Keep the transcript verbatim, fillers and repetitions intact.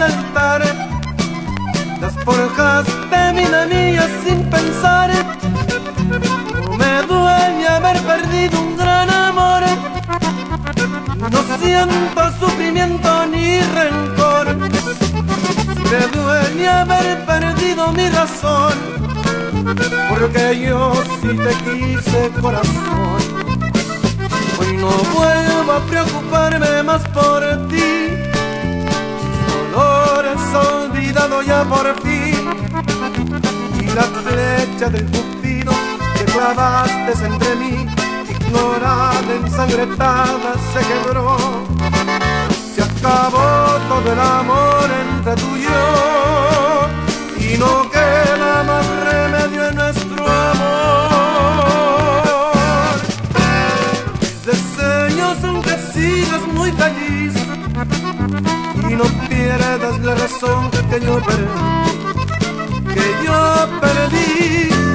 el altar, desforjaste mi niña sin pensar. No me duele haber perdido un gran amor, no siento sufrimiento ni rencor. Me duele haber perdido mi razón, porque yo sí te quise, corazón. Hoy no vuelvo a preocuparme más por ti, tu dolor es olvidado ya por fin. Y la flecha del cupido que clavaste entre mí, ignorada, ensangrentada, se quebró. Se acabó todo el amor entre tú y yo, y no queda más remedio en nuestro amor. Mis deseos son que sigas muy feliz y no pierdas la razón que yo perdí, que yo perdí.